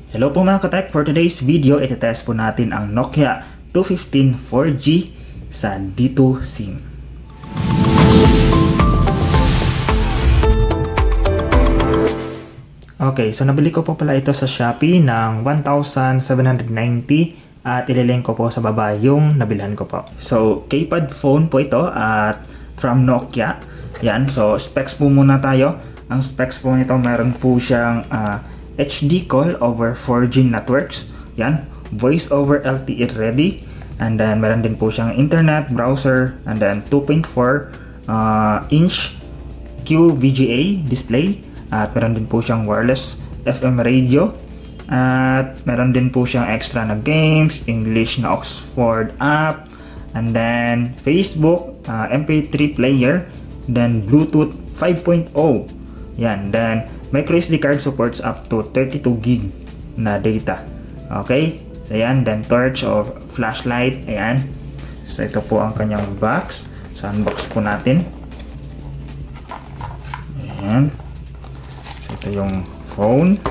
Hello po mga ka-tech, for today's video, itetest po natin ang Nokia 215 4G sa D2 SIM. Okay, so nabili ko po pala ito sa Shopee ng 1,790 at ililink ko po sa baba yung nabilhan ko po. So, keypad phone po ito at from Nokia. Yan, so specs po muna tayo. Ang specs po nito, meron po siyang HD call over 4G networks. Yan, voice over LTE ready. And then meron din po siyang internet, browser, and then 2.4 inch QVGA display. At meron din po siyang wireless FM radio. At meron din po siyang extra na games, English na Oxford app, and then Facebook, MP3 player, then Bluetooth 5.0. Yan, then microSD card supports up to 32 gig na data. Okay? So, ayan. Then, torch or flashlight. Ayan. So, ito po ang kanyang box. So, unbox po natin. Ayan. So, ito yung phone.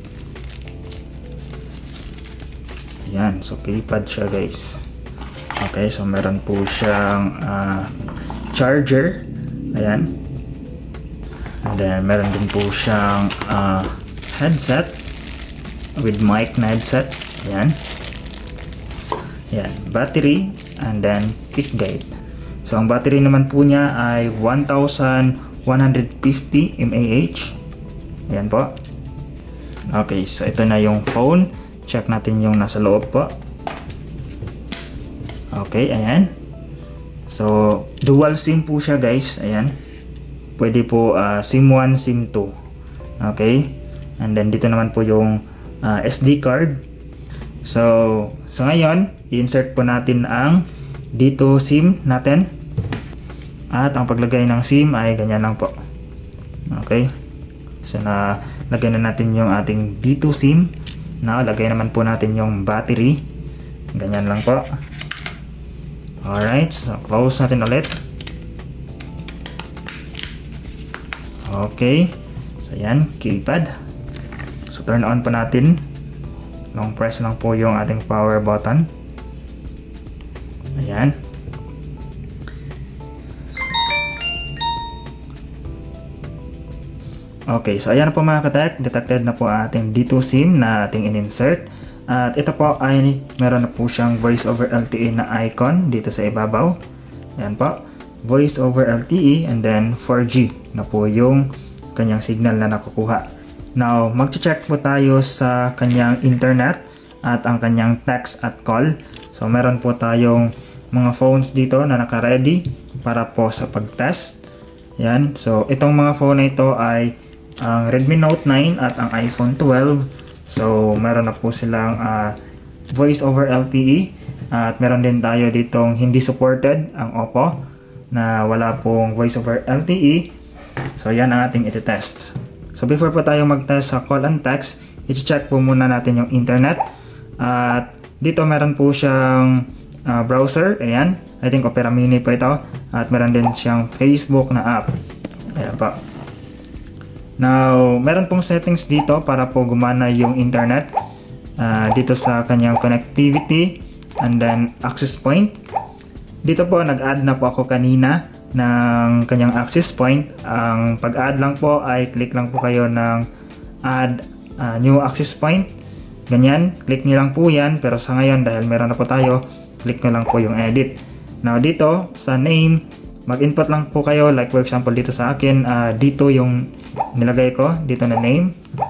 Ayan. So, keypad siya, guys. Okay. So, meron po siyang charger. Ayan. And then, meron din po siyang headset with mic na headset. Ayan. Ayan. Battery. And then, kick guide. So, ang battery naman po niya ay 1,150 mAh. Ayan po. Okay. So, ito na yung phone. Check natin yung nasa loob po. Okay. Ayan. So, dual SIM po siya, guys. Ayan. Pwede po SIM 1, SIM 2. Okay? And then dito naman po yung SD card. So ngayon, i-insert po natin ang dito SIM natin. At ang paglagay ng SIM ay ganyan lang po. Okay? So lagay na natin yung ating dito SIM. Lagay naman po natin yung battery. Ganyan lang po. Alright, so close natin ulit. Okay. So, yan. Keypad. So, turn on po natin. Long press lang po yung ating power button. Ayan. Okay. So, ayan na po mga ka-tech. Detected na po ating D2 SIM na ating in-insert. At ito po ay meron na po siyang voice over LTE na icon dito sa ibabaw. Ayan po. Voice over LTE and then 4G na po yung kanyang signal na nakukuha. Now, mag-check po tayo sa kanyang internet at ang kanyang text at call. So, meron po tayong mga phones dito na naka-ready para po sa pag-test. Yan. So, itong mga phone na ito ay ang Redmi Note 9 at ang iPhone 12. So, meron na po silang voice over LTE at meron din tayo ditong hindi supported, ang Oppo, na wala pong voice over LTE. So, yan ang ating iti-test. So, before po tayo mag-test sa call and text, i-check po muna natin yung internet. At dito meron po siyang browser. Ayan. I think Opera Mini po ito. At meron din siyang Facebook na app. Ayan po. Now, meron pong settings dito para po gumana yung internet. Dito sa kanyang connectivity and then access point. Dito po, nag-add na po ako kanina ng kanyang access point. Ang pag-add lang po ay click lang po kayo ng add new access point. Ganyan, click nyo lang po yan. Pero sa ngayon, dahil meron na po tayo, click nyo lang po yung edit. Now dito, sa name, mag-input lang po kayo. Like for example, dito sa akin, dito yung nilagay ko. Dito na name.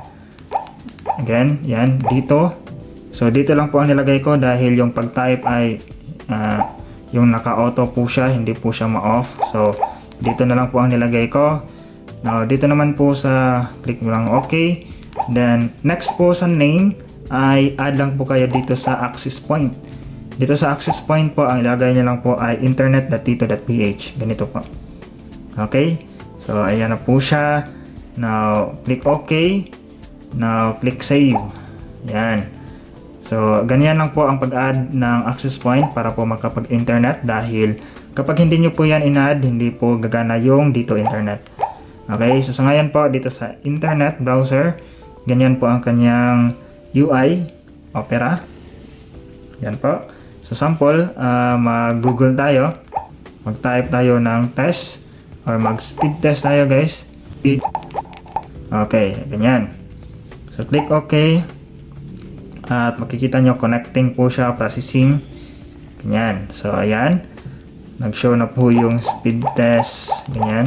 Again, yan, dito. So dito lang po ang nilagay ko dahil yung pag-type ay yung naka-auto po siya, hindi po siya ma-off. So, dito na lang po ang nilagay ko. Now, dito naman po sa click mo lang OK. Then, next po sa name ay add lang po kayo dito sa access point. Dito sa access point po, ang ilagay niyo lang po ay internet.tito.ph. Ganito po. Okay? So, ayan na po siya. Now, click OK. Now, click save. Yan. So, ganyan lang po ang pag-add ng access point para po makapag-internet dahil kapag hindi nyo po yan in-add, hindi po gagana yung dito internet. Okay, so sa ngayon po dito sa internet browser, ganyan po ang kanyang UI, Opera. Yan po. So sample, mag-Google tayo. Mag-type tayo ng test or mag-speed test tayo guys. Speed. Okay, ganyan. So click OK. At makikita nyo connecting po siya, processing. Ganyan. So ayan. Nag-show na po yung speed test. Ganyan.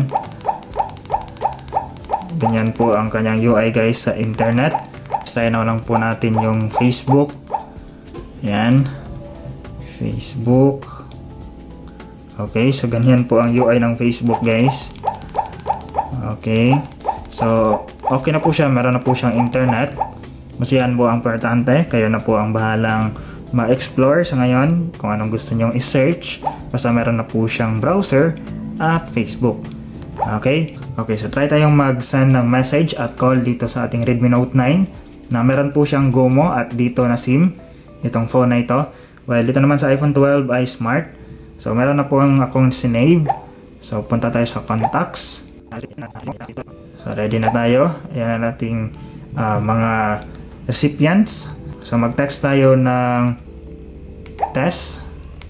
Ganyan po ang kanyang UI guys sa internet. Try na lang po natin yung Facebook. Ayan. Facebook. Okay, so ganyan po ang UI ng Facebook guys. Okay. So, okay na po siya. Meron na po siyang internet. Masiyan po ang importante. Kayo na po ang bahalang ma-explore sa ngayon kung anong gusto nyong i-search. Basta meron na po siyang browser at Facebook. Okay? Okay, so try tayong mag-send ng message at call dito sa ating Redmi Note 9 na meron po siyang GOMO at dito na SIM. Itong phone na ito. Well, dito naman sa iPhone 12 ay Smart. So, meron na po akong sinave. So, punta tayo sa contacts. So, ready na tayo. Ayan na nating mga recipients. So, mag-text tayo ng test.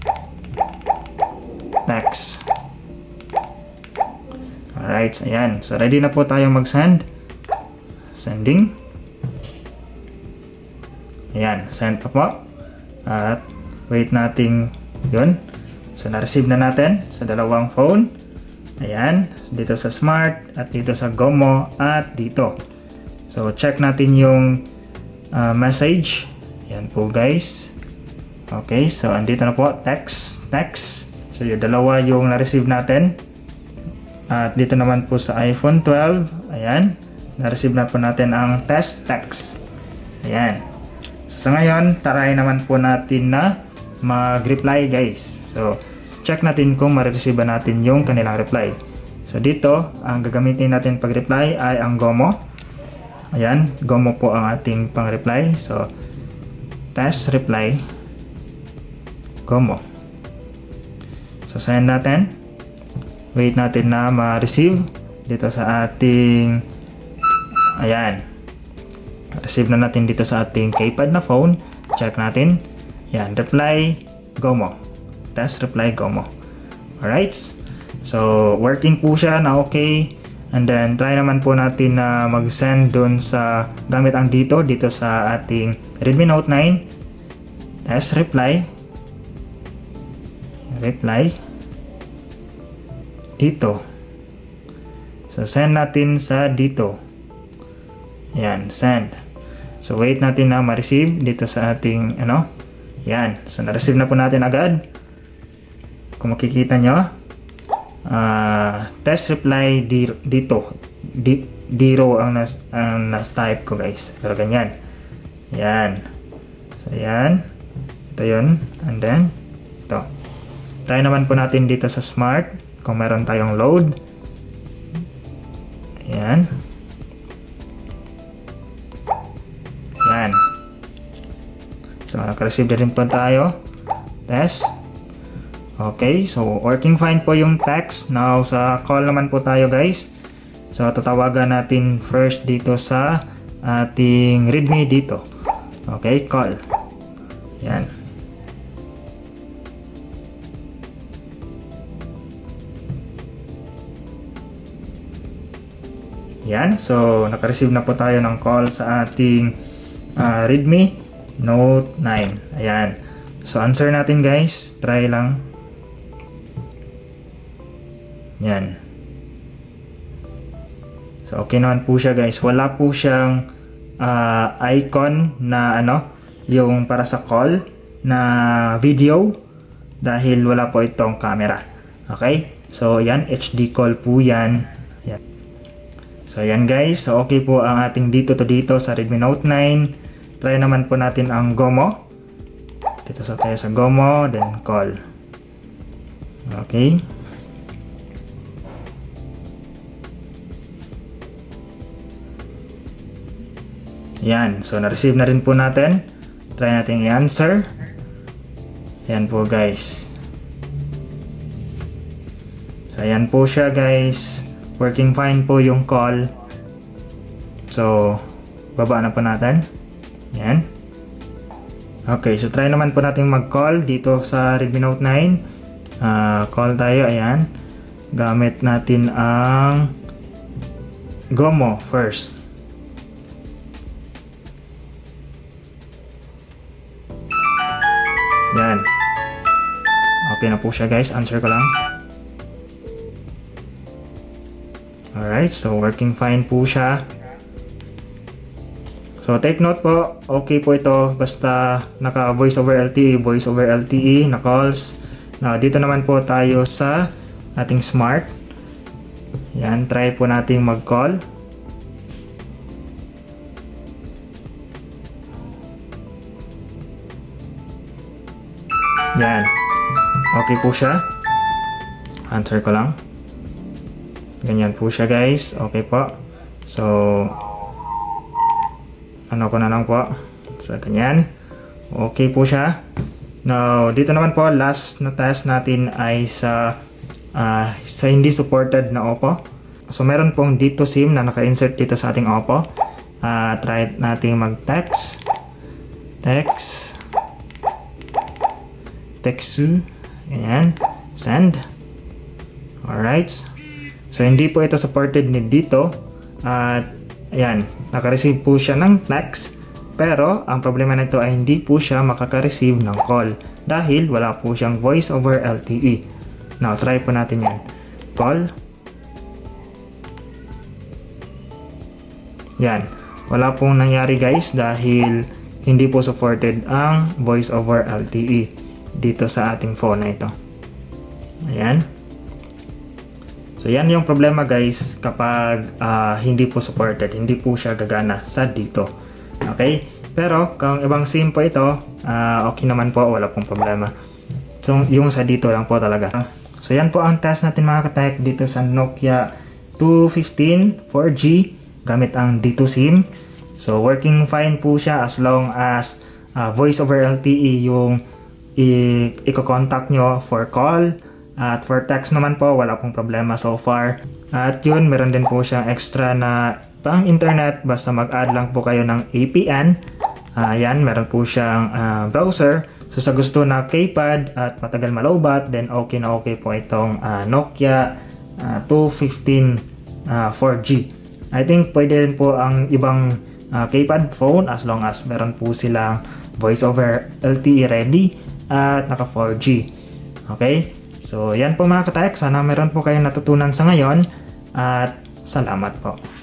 Text. Alright, so ayan. So, ready na po tayo mag-send. Sending. Ayan, send pa po. At wait nating yun. So, na-receive na natin sa dalawang phone. Ayan, dito sa Smart at dito sa GOMO at dito. So, check natin yung message. Ayan po guys. Okay, so andito na po, text. So, yung dalawa yung na-receive natin. At dito naman po sa iPhone 12, ayan, na-receive na po natin ang test text. Ayan. So, sa ngayon, try naman po natin na mag-reply guys. So, check natin kung ma-receive ba natin yung kanilang reply. So, dito, ang gagamitin natin pag-reply ay ang GOMO. Ayan, GOMO po ang ating pang-reply. So, test reply, GOMO. So, send natin. Wait natin na ma-receive dito sa ating, ayan, receive na natin dito sa ating keypad na phone. Check natin. Ayan, reply, GOMO. Test reply, GOMO. Alright. So, working po siya na okay. And then, try naman po natin na mag-send dun sa, gamit ang dito sa ating Redmi Note 9. Test reply. Reply. Dito. So, send natin sa dito. Ayan, send. So, wait natin na ma-receive dito sa ating, Ayan. So, na-receive na po natin agad. Kung makikita nyo, test reply dito. Diro ang type ko guys. Pero ganyan. Ayan. So, ayan. Ito yun. And then, ito. Try naman po natin dito sa Smart. Kung meron tayong load. Ayan. Ayan. So, naka-receive na rin po tayo. Test. Okay, so working fine po yung text. Now, sa call naman po tayo guys. So, tatawagan natin first dito sa ating Redmi dito. Okay, call. Yan. Yan, so naka-receive na po tayo ng call sa ating Redmi Note 9. Ayan. So, answer natin guys. Try lang. Yan. So, okay naman po siya guys. Wala po siyang icon na yung para sa call na video dahil wala po itong camera. Okay? So, yan. HD call po yan. Yan. So, yan guys. So, okay po ang ating dito sa Redmi Note 9. Try naman po natin ang GOMO. Dito sa tayo sa GOMO, then call. Okay. Yan. So, na-receive na rin po natin. Try natin i-answer. Yan po guys. So, yan po siya guys. Working fine po yung call. So, baba na po natin. Yan. Okay, so try naman po natin mag-call dito sa Redmi Note 9. Call tayo, ayan. Gamit natin ang GOMO first. Yan. Okay na po siya guys, answer ko lang. Alright, so working fine po siya. So take note po, okay po ito basta naka voice over LTE na calls. Now dito naman po tayo sa ating smart. Yan, try po nating mag-call. Yan. Okay po siya. Answer ko lang. Ganyan po siya guys. Okay po. So ano ko na lang po. So ganyan. Okay po siya. Now dito naman po last na test natin ay sa hindi supported na Oppo. So meron pong dito SIM na naka-insert dito sa ating Oppo. Try natin mag-text. Textu. Ayan. Send. Alright. So hindi po ito supported ni dito. At ayan. Naka-receive po siya ng text. Pero ang problema nito ay hindi po siya makaka-receive ng call. Dahil wala po siyang voice over LTE. Now try po natin yan. Call. Yan. Wala pong nangyari guys dahil hindi po supported ang voice over LTE dito sa ating phone na ito. Ayan. So yan yung problema guys kapag hindi po supported. Hindi po siya gagana sa dito. Okay? Pero kung ibang SIM po ito, okay naman po. Wala pong problema. So yung sa dito lang po talaga. So yan po ang test natin mga katek dito sa Nokia 215 4G gamit ang D2 SIM. So working fine po siya as long as voice over LTE yung i-contact nyo for call. At for text naman po, wala pong problema so far. At yun, meron din po siyang extra na pang internet. Basta mag-add lang po kayo ng APN. Yan, meron po siyang browser. So sa gusto na keypad at matagal malowbat, then okay na okay po itong Nokia 215 4G. I think pwede rin po ang ibang keypad phone as long as meron po silang voice over LTE ready at naka 4G. Okay? So yan po mga katek, sana meron po kayong natutunan sa ngayon at salamat po.